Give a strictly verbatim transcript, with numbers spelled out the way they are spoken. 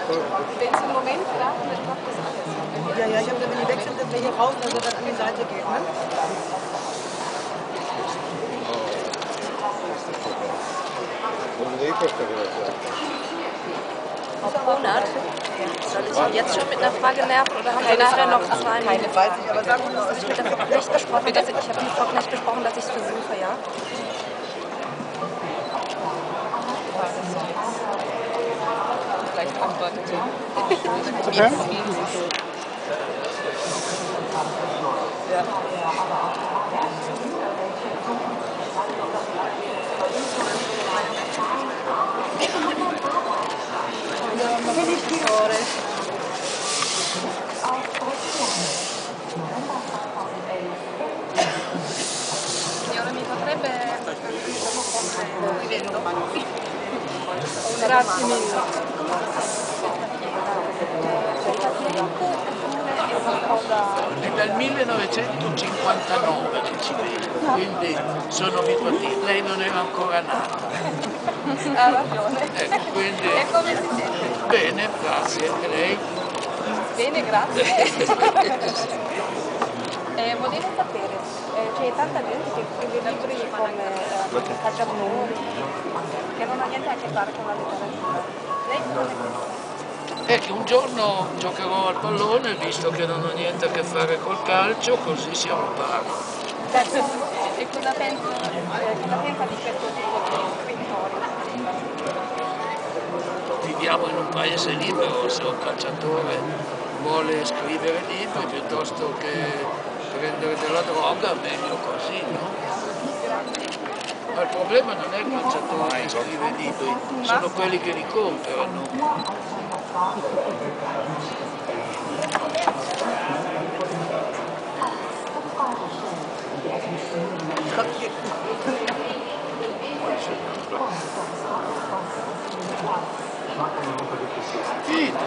Wenn es im Moment gerade dann macht das alles. Ja, ja, ich habe wenn die wechseln, dass wir hier raus, dass er dann an die Seite geht, ne? Auf hundert? Soll ich ihn jetzt schon mit einer Frage nerven oder haben wir nachher noch zwei Minuten? Keine weiß ich, aber sag uns, Habe ich mit der Frau Knecht besprochen, dass ich, ich habe mit Frau Knecht besprochen, dass ich es versuche, ja? Vielleicht antwortet sie. Okay. Ja. Signora, mi potrebbe livello? Grazie mille. È dal millenovecentocinquantanove che ci vedo, quindi sono abituati, lei non era ancora nata. Ha ragione. Ecco, quindi E come si sente? bene, grazie, e lei? Bene, grazie. eh, volevo sapere, eh, c'è tanta gente che scrive libri come eh, calciatori, che non ha niente a che fare con la letteratura. Lei cosa ne pensa? È che un giorno giocherò al pallone, visto che non ho niente a che fare col calcio, così siamo pari. E cosa pensa, eh, cosa pensa di questo tipo di scrittori? Viviamo in un paese libero, se un calciatore vuole scrivere libri piuttosto che prendere della droga, meglio così, no? Ma il problema non è il calciatore che scrive libri, sono quelli che li comprano. Fine.